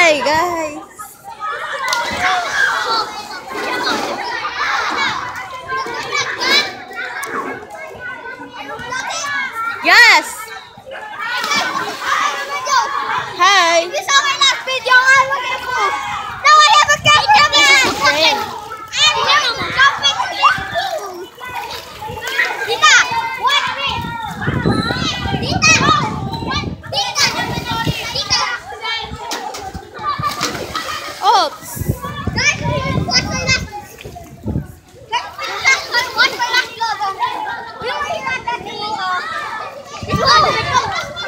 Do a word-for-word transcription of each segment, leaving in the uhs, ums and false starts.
Hi, guys. Yes. Hi. You saw my last video. I was in a pool. Now I have a camera. This is the friend. I'm jumping to this pool. Tita, watch me. Tita, Tita, Tita. Oops. Guys, watch my last. Guys, watch my last vlog. We were here at that thing. It's one.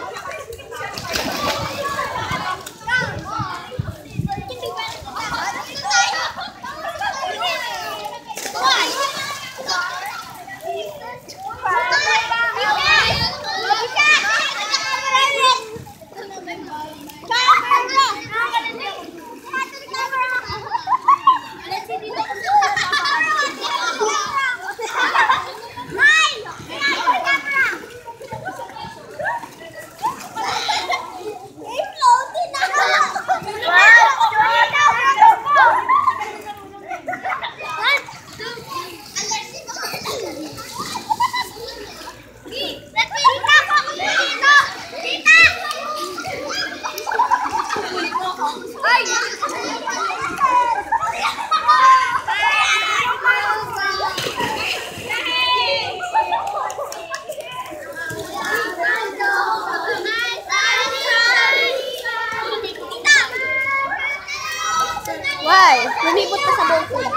Why? Lumipot ka sa buong pool.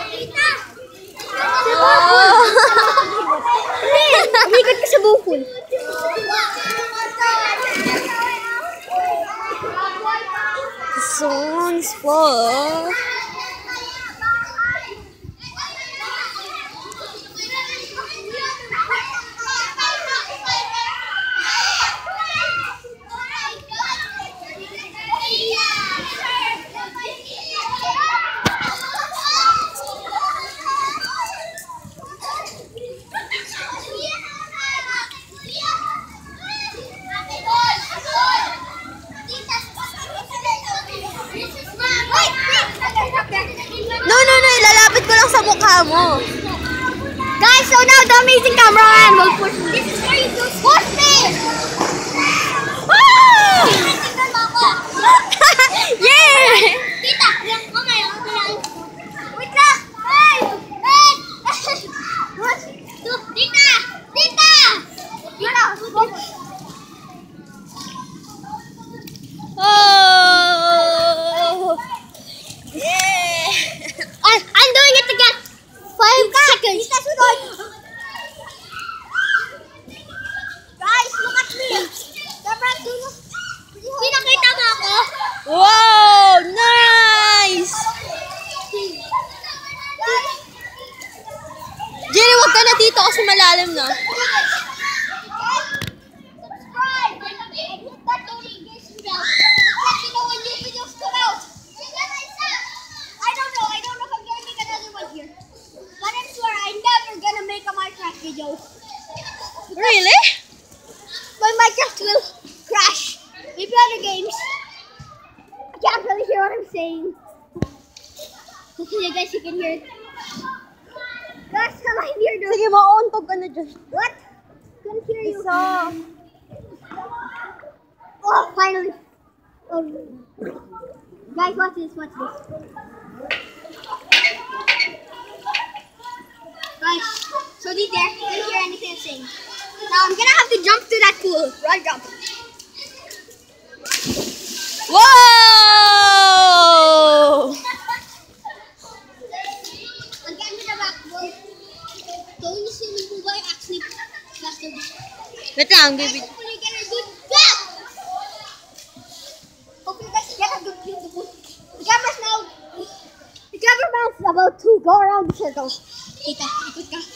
Oh. Hindi, lumikot ka sa buong pool. This one's full. No, no, no. Ilalapit ko lang sa mukha mo. Guys, so now the amazing cameraman will push me. This is for you to push me! Woo! Yeah! Tita, yung kamay, yung wait lang! Hey! Hey! One, two, Tita! Tita! Tita! Oh! Yeah! I, I'm doing it again! Five seconds! Tita, sunod! Guys, look at me! Dapat, pinakita mo ako? Wow! Nice! Jerry, wag ka na dito kasi malalim na. Subscribe! And hit that notification bell. Let me know when new videos come out. I don't know. I don't know if I'm gonna make another one here. But I swear I'm never gonna make a Minecraft video. Really? My Minecraft will crash. Maybe other games. I can't really hear what I'm saying. Hopefully you guys you can hear it. Guys, come on here. Dude. Sige, mauuntog ka na dyan. What? Can't hear you. Isa. Oh, finally. Oh. Guys, watch this, watch this. Guys, so did there, you can't hear anything I'm saying. Now I'm gonna have to jump to that pool. Run, jump. Wow! Again with the backboard. Don't you see me move by actually faster. Wait lang, give it. Hopefully you get a good jump. Hopefully you guys get a good view of the pool. The camera's now, the cameraman's about to go around the circle. Tita, ikot ka.